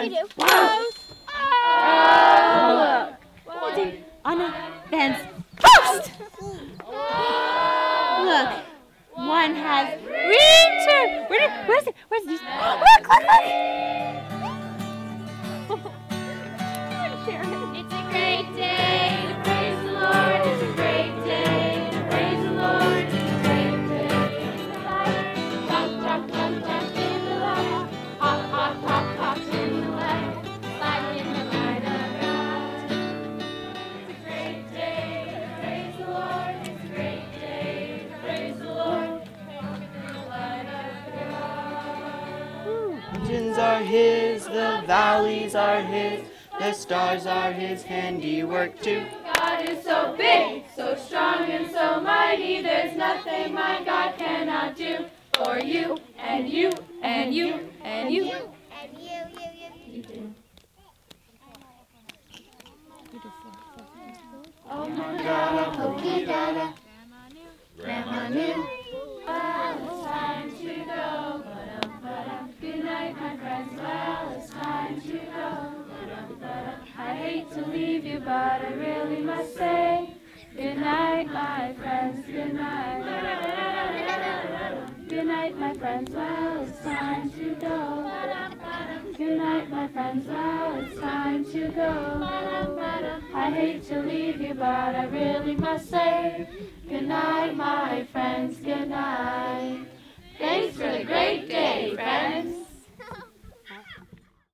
friends. Whoa! Oh, look! Holding on a fence post! Look, one has winter. Where's it? Where's it? Look! It's a great day to praise the Lord. It's a great day to praise the Lord. It's a great day in the light. Jump, jump, jump, jump in the light. Hop, hop, hop, hop in the light. Slide in the light of God. It's a great day to praise the Lord. It's a great day to praise the Lord. Walk in the light of God. Mountains are His, the valleys are His, the stars are His handiwork too. God is so big, so strong, and so mighty. There's nothing my God cannot do for you and you and you and you. And you. Oh my God, Pokey Dada. Grandma knew. Well, it's time to go. Good night, my friends. Well, it's time to go. I hate to leave you, but I really must say good night, my friends. Good night. Good night, my friends. Well, it's time to go. Good night, my friends. Well, it's time to go. I hate to leave you, but I really must say good night, my friends. Good night. Thanks for the